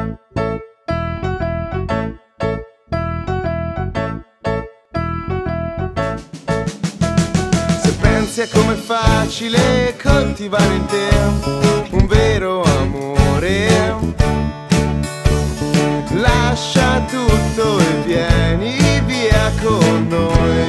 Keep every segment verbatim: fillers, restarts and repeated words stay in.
È com'è facile coltivare in te un vero amore. Lascia tutto e vieni via con noi.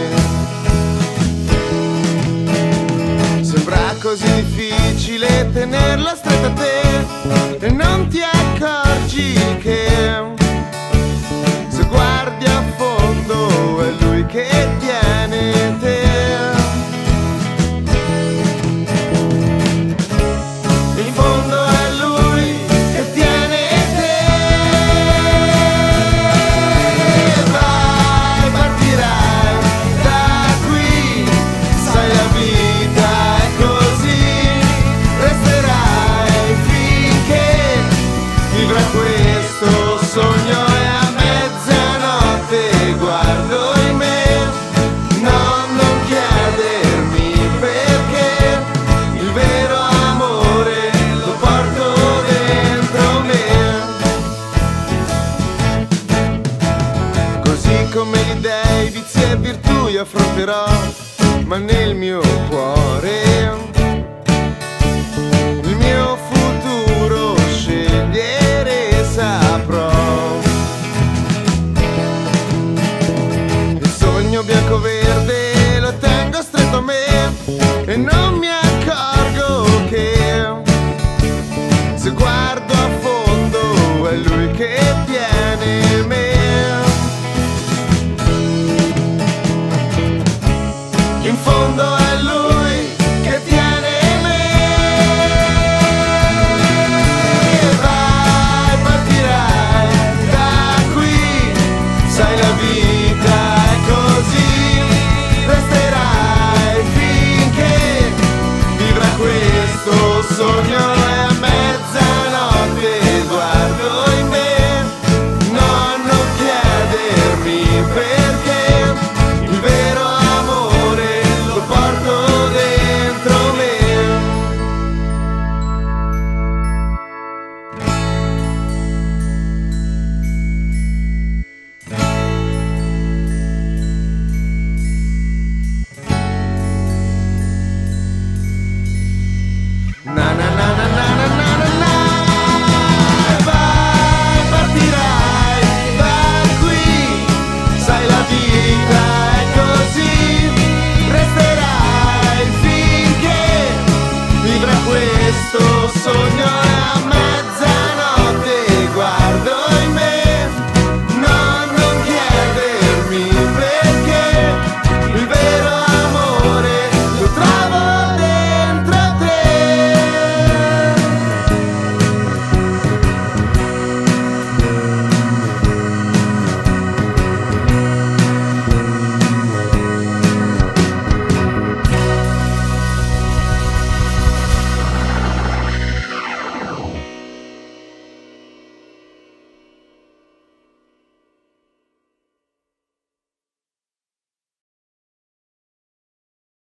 Sembra così difficile tenerla stretta a te e non ti accorgi che se guardi a fondo è lui che tiene te. Come gli dei, vizi e virtù io affronterò, ma nel mio